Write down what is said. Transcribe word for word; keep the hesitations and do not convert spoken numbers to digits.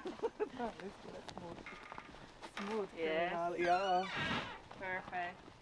That is good. Smooth. Smooth Yes. criminal. Yeah. Perfect.